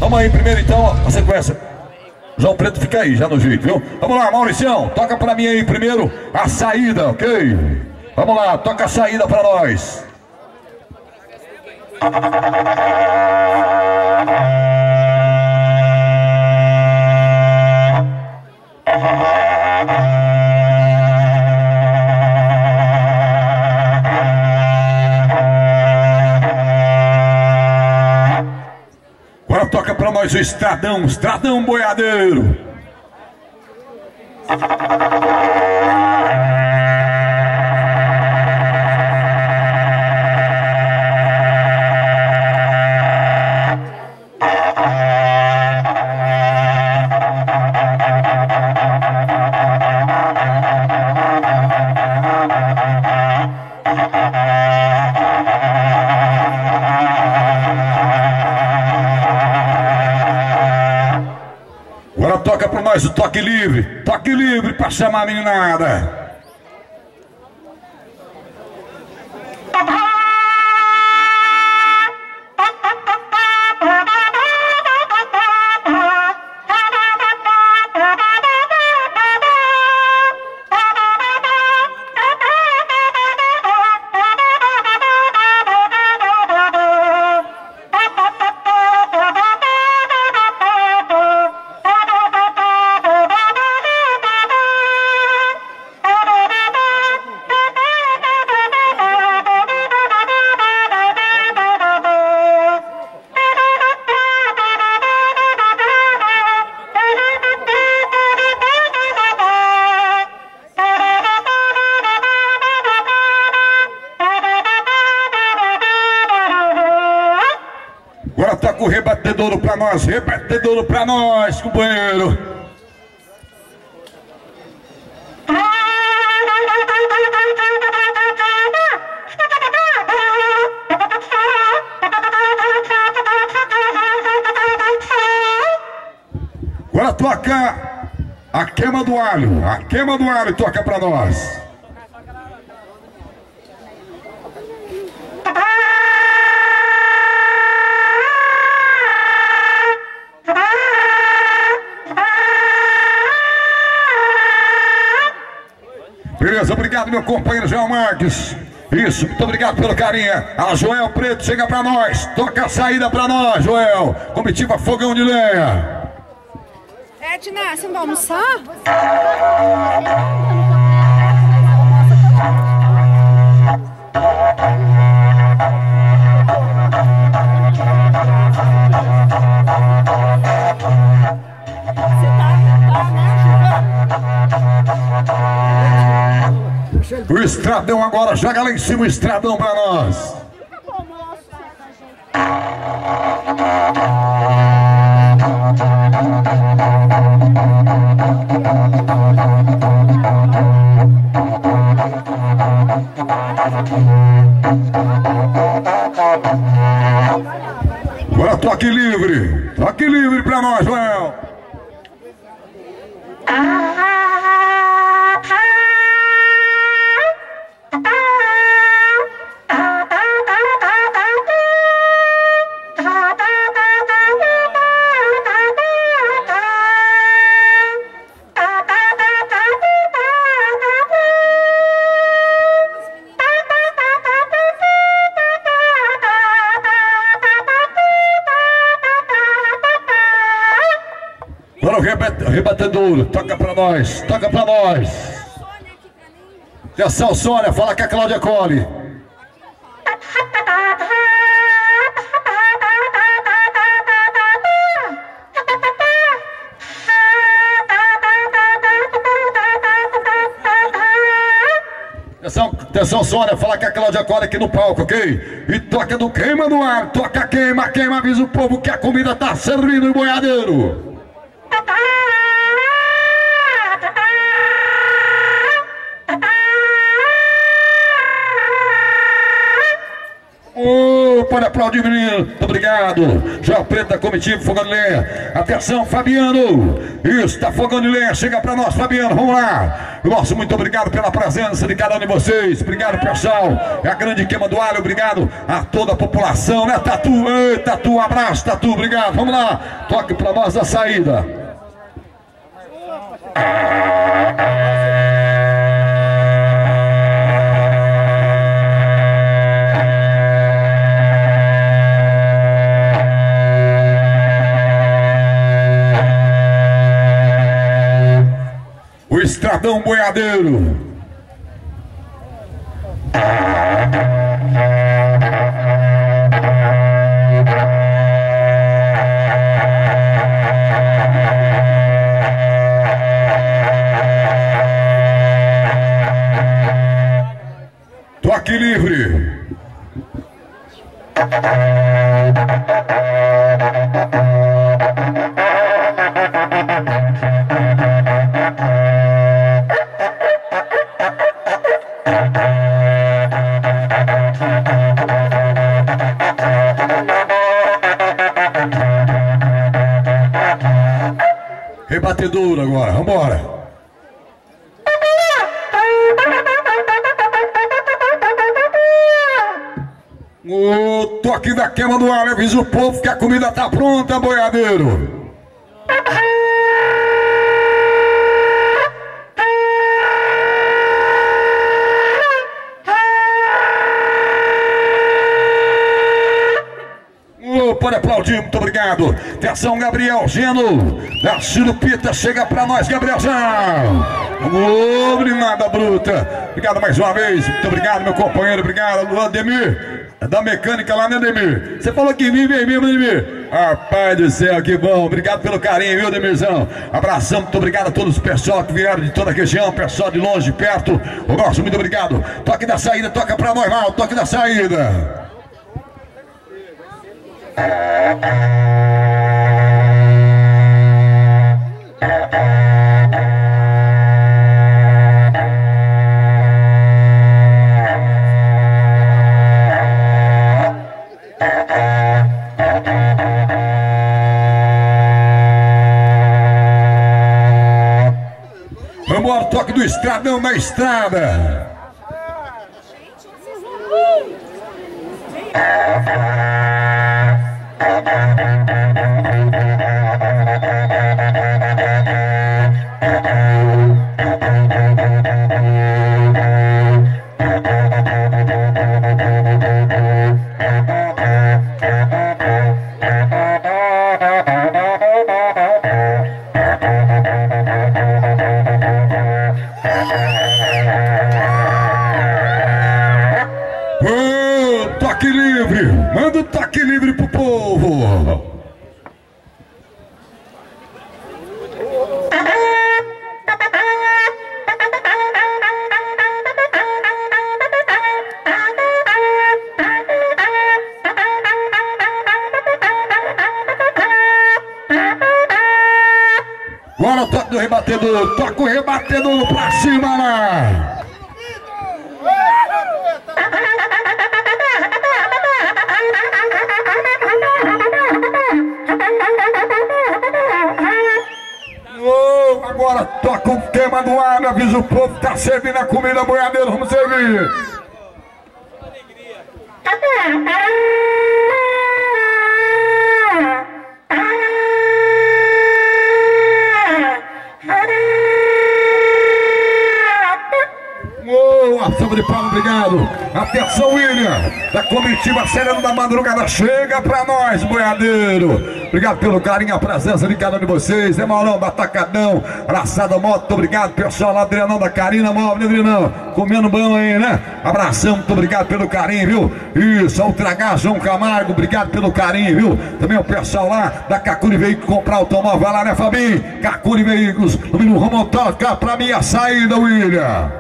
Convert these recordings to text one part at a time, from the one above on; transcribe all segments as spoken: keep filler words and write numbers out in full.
Vamos aí primeiro então, a sequência. João Preto fica aí, já no jeito, viu? Vamos lá, Mauricião, toca pra mim aí primeiro a saída, ok? Vamos lá, toca a saída pra nós. Agora toca pra nós o Estradão, Estradão Boiadeiro. Agora toca pra nós o toque livre, toque livre pra chamar a meninada. Agora toca o rebatedouro pra nós, rebatedouro pra nós, companheiro. Agora toca a queima do alho, a queima do alho toca pra nós. Beleza, obrigado meu companheiro João Marques. Isso, muito obrigado pelo carinho. A Joel Preto chega pra nós. Toca a saída pra nós, Joel. Comitiva Fogão de Lenha. Edna, você não vai almoçar? Você tá, tá, né, o Estradão agora, joga lá em cima o Estradão pra nós. Agora toque livre, toque livre pra nós, Joel. Bora o rebate, rebatedouro, toca pra nós, toca pra nós. Atenção, Sônia, fala com a Cláudia Colli. Atenção, atenção, Sônia, fala com a Cláudia Colli aqui no palco, ok? E toca do queima no ar, toca queima, queima, avisa o povo que a comida tá servindo em boiadeiro. Opa! pode aplaudir, menino. Muito obrigado. Joel Preto da comitiva Fogão de Lenha. Atenção, Fabiano. Isso, tá Fogão de Lenha. Chega pra nós, Fabiano. Vamos lá. Nosso muito obrigado pela presença de cada um de vocês. Obrigado, pessoal. É a grande queima do alho. Obrigado a toda a população, né, Tatu? Ei, Tatu, um abraço, Tatu. Obrigado. Vamos lá. Toque pra nós a saída. O Estradão Boiadeiro. Toque livre. Rebatedor agora, vambora. O toque da queima do alho, avisa o povo que a comida tá pronta, boiadeiro. Pode aplaudir, muito obrigado. Atenção, Gabriel Geno da Chirupita, chega pra nós, Gabrielzão. Obrigado, bruta. Obrigado mais uma vez, muito obrigado, meu companheiro. Obrigado, Ademir, da mecânica lá, né, Ademir? Você falou que vive aí mesmo, Ademir? Rapaz do céu, que bom. Obrigado pelo carinho, viu, Ademirzão? Abração, muito obrigado a todos os pessoal que vieram de toda a região, pessoal de longe, de perto. O nosso, muito obrigado. Toque da saída, toca pra nós lá, o toque da saída. Vamos ao toque do Estradão na estrada. Toque livre, manda o toque livre pro povo. Agora o toque do rebatedor, toca o rebatedor pra cima lá. Agora toca o tema do ar, avisa o povo, tá servindo a comida, boiadeiro, vamos servir. Oh, ação de palma, obrigado. Atenção, William, da comitiva Sereno da Madrugada, chega pra nós, boiadeiro. Obrigado pelo carinho, a presença de cada um de vocês. É Maurão do Atacadão, Abraçada Moto, muito obrigado. Pessoal lá, Adrianão da Carina, móvel, Adrianão, comendo bom aí, né? Abração, muito obrigado pelo carinho, viu? Isso, Ultra Gás, João Camargo, obrigado pelo carinho, viu? Também o pessoal lá da Cacuri Veículos comprar automóvel, vai lá, né, Fabinho? Cacuri Veículos, no menino Romão, toca pra minha saída, William.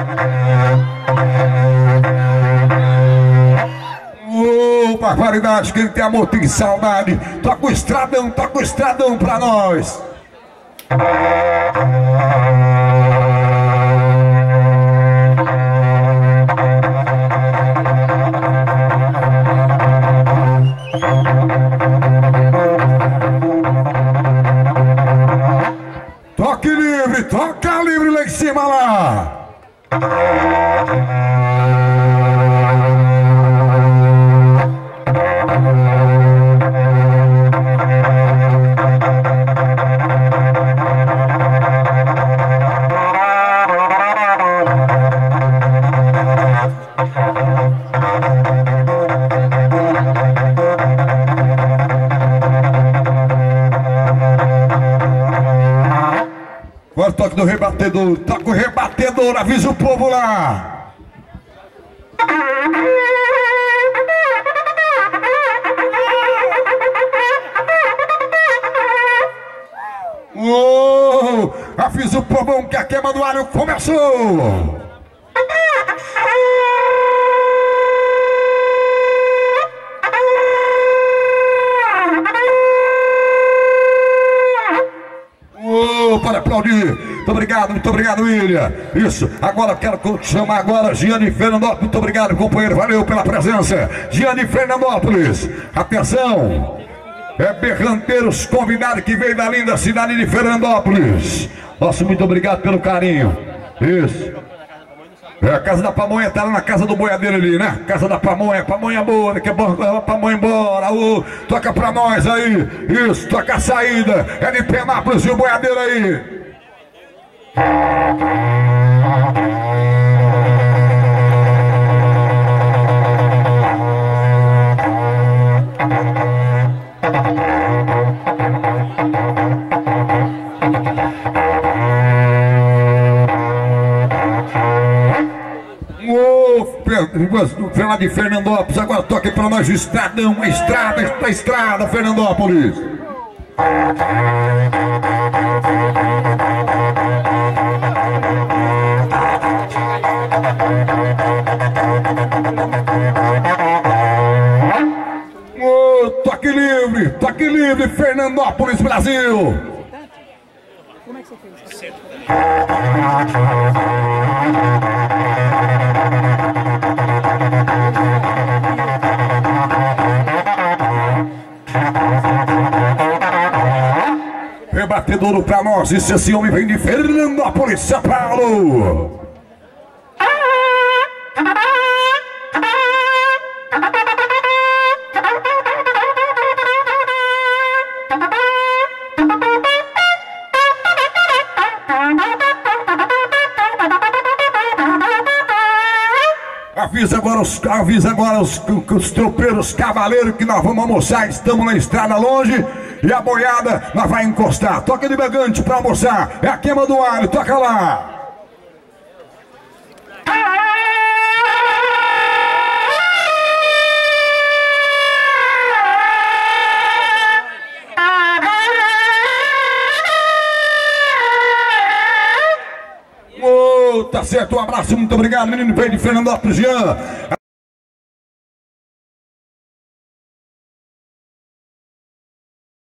Barbaridade, quem tem amor tem saudade. Toca o estradão, toca o estradão pra nós. Toque livre, toca livre lá em cima lá. Agora toque do rebatedor, toca o rebatedor, avisa o povo lá. Oh, avisa o povão que a queima do alho começou. Para aplaudir, muito obrigado, muito obrigado, William. Isso, agora quero chamar agora Giane Fernandópolis. Muito obrigado, companheiro, valeu pela presença. Giane Fernandópolis, atenção, é Berranteiros convidado que veio da linda cidade de Fernandópolis. Nosso muito obrigado pelo carinho. Isso. É, a casa da pamonha tá lá na casa do boiadeiro ali, né? Casa da pamonha, pamonha boa, daqui a pouco a pamonha embora. Uh, toca pra nós aí. Isso, toca a saída. É de Penápolis e o boiadeiro aí. Fernando de Fernandópolis, agora toque pra nós o estradão, a estrada, a estrada, Fernandópolis. Oh, toque livre, toque livre, Fernandópolis, Brasil. Como é que você fez? Rebatedouro pra nós, e se esse homem vem de Fernandópolis, São Paulo. Avisa agora os, avisa agora os, os tropeiros cavaleiros que nós vamos almoçar. Estamos na estrada longe e a boiada nós vai encostar. Toca de Bagante para almoçar. É a queima do alho, toca lá. Tá certo, um abraço, muito obrigado, menino, veio de Fernandópolis, Jean.